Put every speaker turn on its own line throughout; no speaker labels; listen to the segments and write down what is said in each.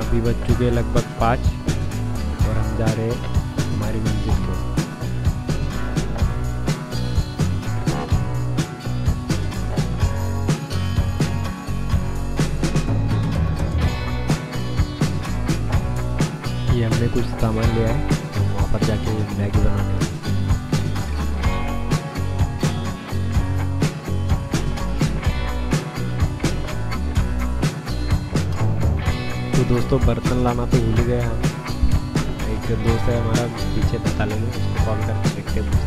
अभी बज चुके हैं लगभग 5 और हम जा रहे हैं हमारी मंजिल को। ये हमने कुछ सामान लिया है, वहाँ पर जाके मैगी बनाने हैं। तो दोस्तों बर्तन लाना तो भूल गए हम। एक दोस्त है हमारा पीछे बता लेंगे, उसको कॉल करके देखते हैं।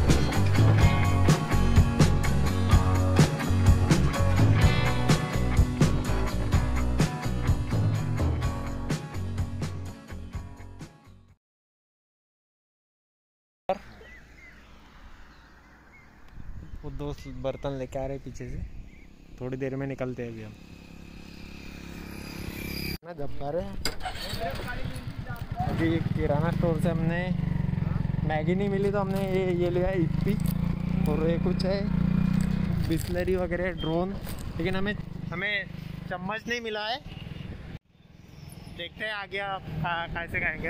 वो दोस्त बर्तन लेके आ रहे हैं पीछे से, थोड़ी देर में निकलते हैं अभी हम। ना जब पा रहे अभी किराना स्टोर से हमने मैगी नहीं मिली तो हमने ये लिया इप्पी, और ये कुछ है बिस्लरी वगैरह ड्रोन, लेकिन हमें चम्मच नहीं मिला है। देखते हैं आगे आप कैसे खाएंगे।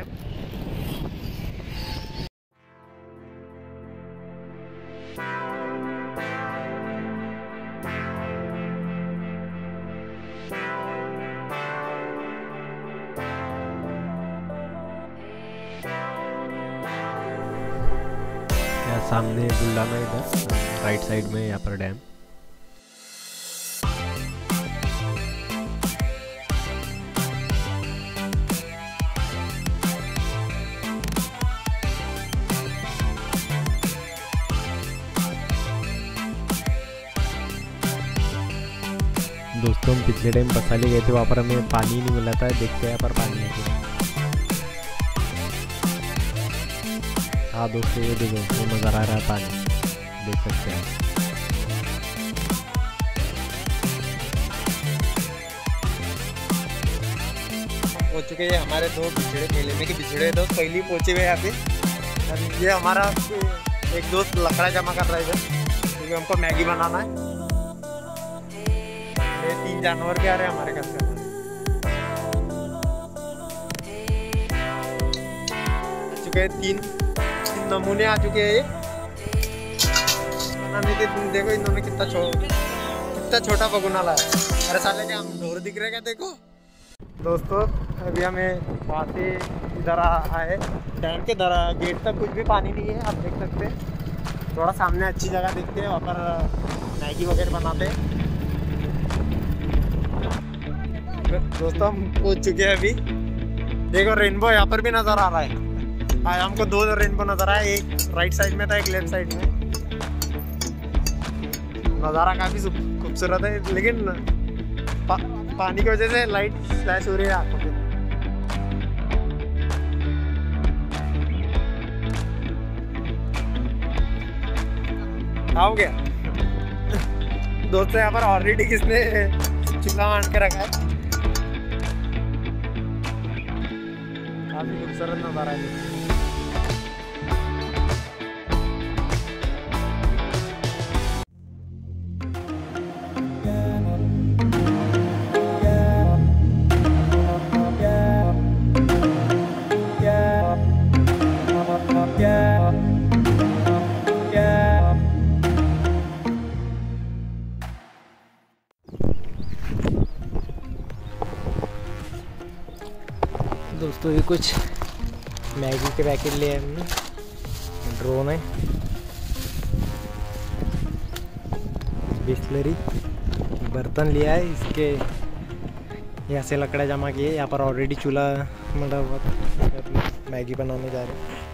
सामने बुल्लाना, इधर राइट साइड में यहाँ पर डैम। दोस्तों हम पिछले टाइम बसाली गए थे, वहाँ पर हमें पानी नहीं मिला था। देखते हैं यहाँ पर पानी है क्या। हाँ दोस्तों ये देखो, वो नज़र आ रहा है पानी, देख सकते हैं। पहुँच चुके हैं हमारे दो बिछड़े मेले में, कि बिछड़े दोस्त पहले ही पहुँचे हुए यहाँ पे। ये हमारा एक दोस्त लकड़ा जमा कर रहा है इधर, क्योंकि हमको मैगी बनाना है। ये 3 जानवर भी आ रहे हैं हमारे घर से। चुके हैं 3 नमूने आ चुके हैं। बनाने के देखो इन्होंने कितना छोटा बगुना लाया। अरे साले के हम ढोर दिख रहे क्या, देखो दोस्तों। अभी हमें वहाँ से इधर आए डैम के गेट तक, कुछ भी पानी नहीं है, आप देख सकते हैं। थोड़ा सामने अच्छी जगह देखते हैं, वहाँ पर मैगी वगैरह बनाते हैं। दोस्तों हम पहुँच चुके हैं अभी। देखो रेनबो यहाँ पर भी नज़र आ रहा है। हाँ हमको 2 रेनबो नज़र आया, एक राइट साइड में था, एक लेफ्ट साइड में। नज़ारा काफ़ी खूबसूरत है, लेकिन पानी की वजह से लाइट फ्लैश हो रही है आँखों पे। आओ गया दोस्तों, यहाँ पर ऑलरेडी किसने चूल्हा मान के रखा है। काफ़ी खूबसूरत नज़ारा है। दोस्तों ये कुछ मैगी के पैकेट लिए हमने, ड्रोन है, बिस्लरी, बर्तन लिया है। इसके यहाँ से लकड़ा जमा किए, यहाँ पर ऑलरेडी चूल्हा मड़ा हुआ था, मैगी बनाने जा रहे हैं।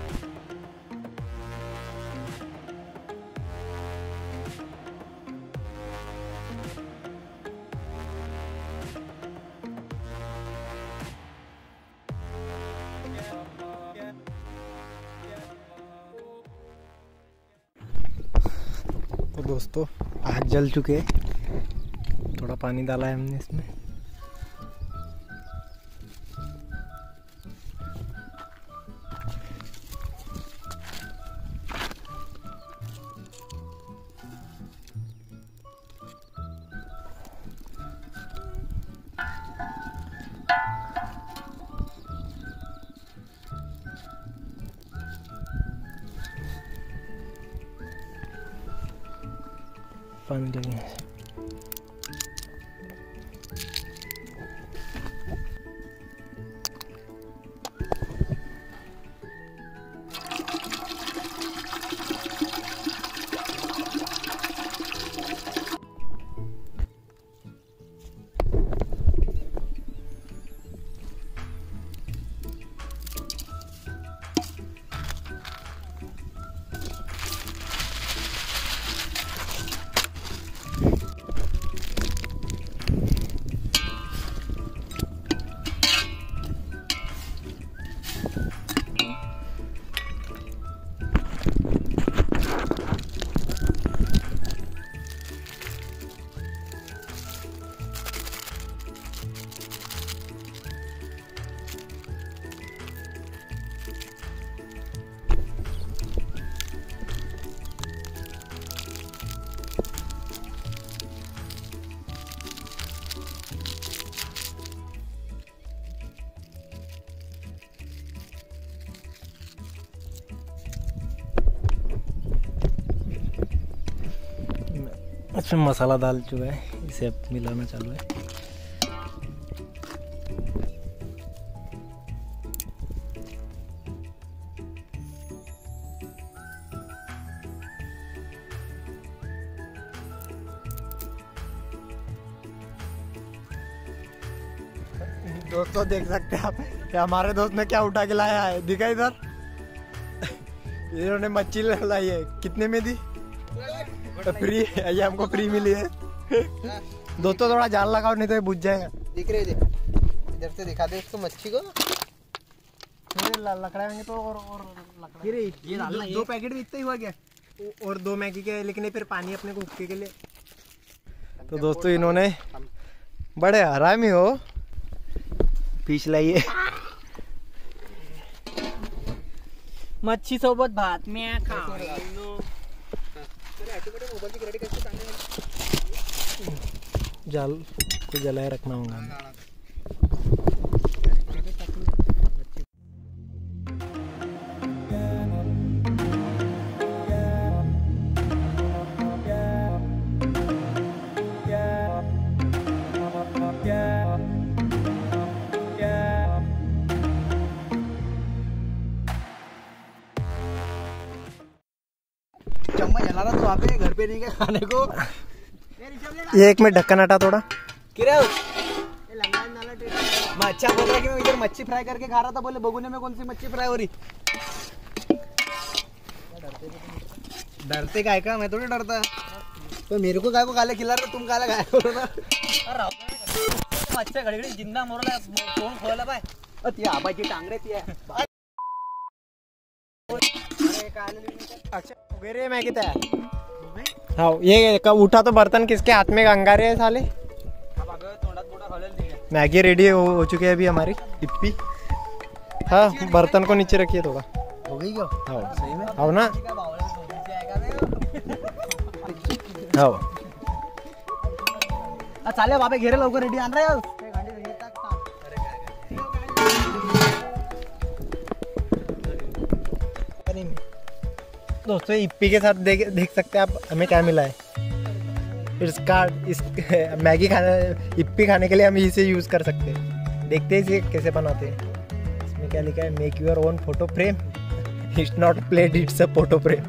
तो दोस्तों आग जल चुके हैं, थोड़ा पानी डाला है हमने इसमें। पानी लगे। इसमें मसाला डाल चुका है, इसे अब मिलाना चालू है। दोस्तों देख सकते हैं आप, हमारे दोस्त ने क्या उठा के लाया है, दिखा इधर। इन्होंने मच्छी लाई है, कितने में दी? फ्री, ये हमको फ्री मिली है। दोस्तों थोड़ा जाल लगाओ नहीं तो ये बुझ जाएगा।
दिख रहे, इधर से दिखा दे इसको मच्छी को।
लकड़ा होंगे तो और लकड़ा। ये
दो पैकेट भी इतना ही हुआ क्या?
और 2 मैगी के, लेकिन फिर पानी अपने को हुक्के के लिए। तो दोस्तों इन्होंने बड़े हरामी हो फिश लाई है।
मच्छी सोबत भात में खा।
जाल को जलाए रखना होगा।
चम्मच जला रहा तो वहाँ पे घर पे नहीं गए खाने को।
ये एक में ढक्कन हटा थोड़ा।
मैं अच्छा बोल रहा कि मैं इधर मच्छी फ्राई करके खा रहा था, बोले बगुने में कौन सी मच्छी फ्राई हो रही। डरते काय का? मैं थोड़ी डरता। तो मेरे को काय को काले खिला रहे, तुम काले गाय करो ना। मच्छी घड़ी जिंदा मोरला तोंड खोला पाय। ती आबाची टांगरे ती आहे।
अच्छा वगैरह मैं कितना है? हाँ ये कब उठा तो बर्तन किसके हाथ में अंगारे है साले। मैगी रेडी हो चुकी है अभी हमारी इप्पी। हाँ बर्तन को नीचे रखिए थोड़ा।
हो गई क्या?
हाँ सही में आओ ना। हाँ
चालेल बाबा घेरे लवकर रेडी आण रे।
दोस्तों इप्पी के साथ देख सकते हैं आप हमें क्या मिला है। इस मैगी खाने, इप्पी खाने के लिए हम इसे यूज़ कर सकते हैं। देखते हैं इसे कैसे बनाते हैं। इसमें क्या लिखा है, make your own photo frame, it's not plate it's a photo frame.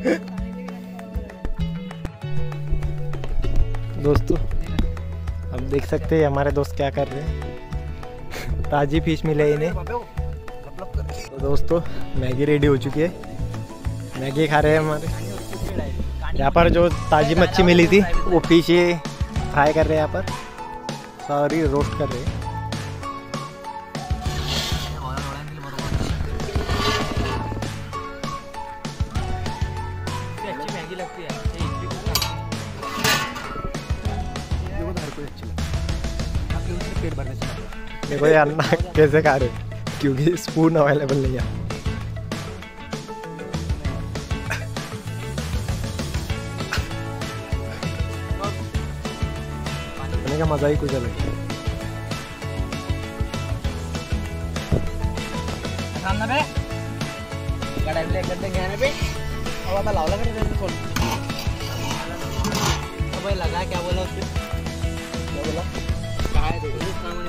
दोस्तों अब देख सकते हैं हमारे दोस्त क्या कर रहे हैं। ताज़ी फिश मिले इन्हें। तो दोस्तों मैगी रेडी हो चुकी है, मैगी खा रहे हैं हमारे। यहाँ पर जो ताज़ी मच्छी मिली थी वो फिश फ्राई कर रहे हैं यहाँ पर, सॉरी रोस्ट कर रहे हैं। देखो ये अन्ना कैसे खा रहे, क्योंकि स्पून अवेलेबल नहीं है। खाने का मजा ही कुछ अलग है।
खाना बे गाड़ी ले करते गए पे अब लावला कर दे खोल। भाई लगा क्या बोला उसने? क्या बोला? कहाँ है देखो क्या बोला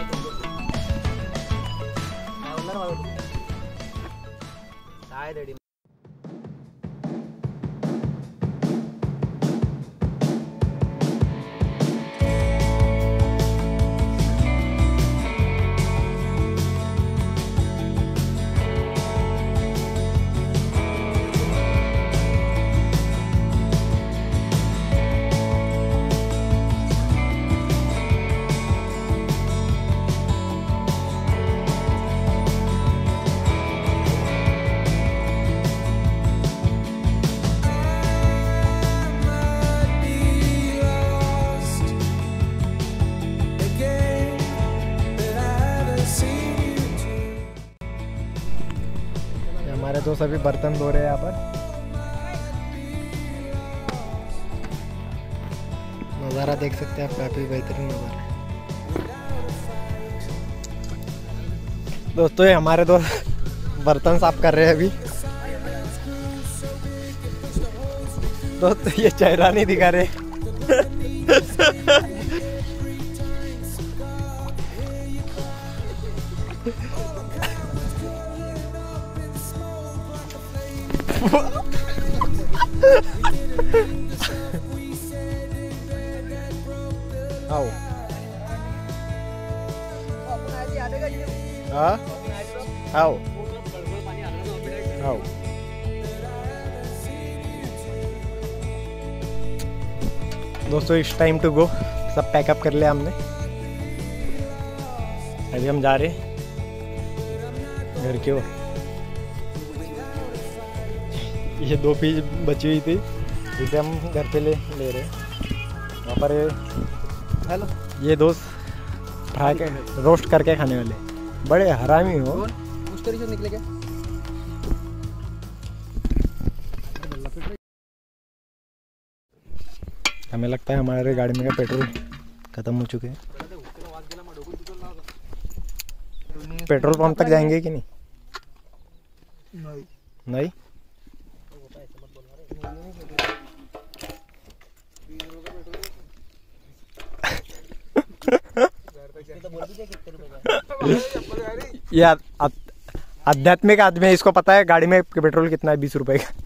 बाबू? कहाँ है रेडी?
हमारे दोस्त अभी बर्तन धो रहे हैं यहाँ पर। नज़ारा देख सकते हैं आप, काफ़ी बेहतरीन नज़ारा है। दोस्तों ये हमारे दोस्त बर्तन साफ कर रहे हैं अभी। दोस्तों ये चेहरा नहीं दिखा रहे। आओ हाँ आओ आओ। दोस्तों इट्स टाइम टू गो। सब पैकअप कर लिया हमने। अभी हम जा रहे घर की ओर। ये 2 पीस बची हुई थी, इसे हम घर पे ले रहे हैं। वहाँ पर हेलो ये दोस्त फ्राई कर रोस्ट करके खाने वाले बड़े हरामी हो।
उस तरीके से निकले क्या?
हमें लगता है हमारे गाड़ी में का पेट्रोल खत्म हो चुके हैं। पेट्रोल पंप तक जाएंगे कि नहीं? नहीं ये आध्यात्मिक आदमी है, इसको पता है गाड़ी में पेट्रोल कितना है, 20 रुपए का।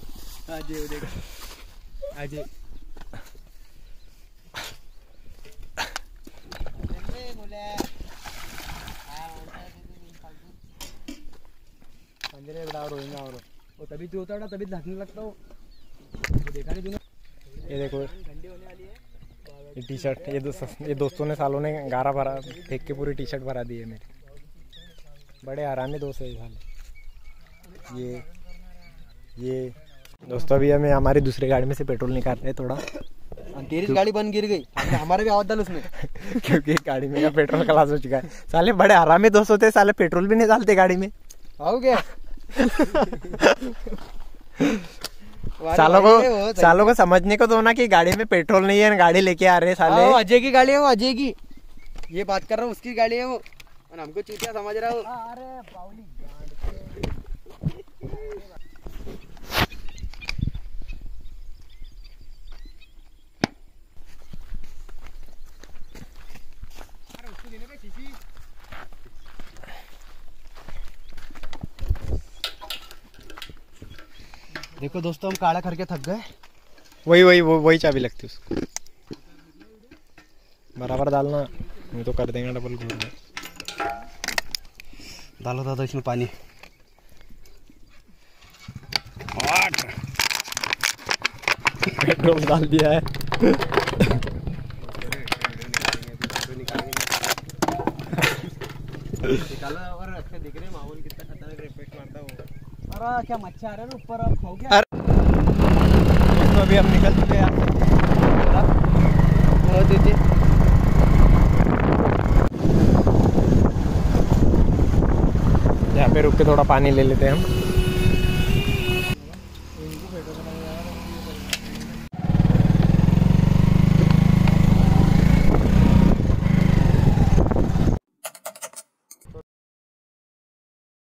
तभी तो होता है, तभी ढकने लगता हो। देखा नहीं तूने?
ये देखो ये टी शर्ट, ये दोस्तों ने सालों ने गारा भरा फेंक के पूरी टी शर्ट भरा दी है मेरी। बड़े आरामी दोस्त है साले। ये दोस्तों अभी हमें हमारी दूसरी गाड़ी में से पेट्रोल निकाल रहे हैं थोड़ा।
तेरी गाड़ी बंद गिर गई, हमारे भी आवाज डाल उसमें।
क्योंकि गाड़ी में का पेट्रोल खलास हो चुका है। साले बड़े आरामी दोस्त होते हैं, साले पेट्रोल भी नहीं डालते गाड़ी में।
आओ क्या?
सालों को समझने को दो ना कि गाड़ी में पेट्रोल नहीं है, गाड़ी लेके आ रहे हैं साले।
अजय की गाड़ी है वो, अजय की। ये बात कर रहा हूँ, उसकी गाड़ी है वो, और हमको चूतिया समझ रहा हो। अरे पाउली देखो दोस्तों, हम काढ़ा करके थक गए।
वही चाबी लगती है उसको। बराबर डालना, नहीं तो कर देंगे डबल घूम।
डालो दादा इसमें पानी।
पेट्रोल डाल दिया है।
निकालो और अच्छा दिख रहे माहौल कितना खतरनाक रिफ्लेक्ट मारता है वो। अरे क्या मच्छर आ रहा है ऊपर, अब खो गया।
तो अभी हम निकल चुके हैं यहाँ पे रुक के थोड़ा पानी ले लेते हैं हम।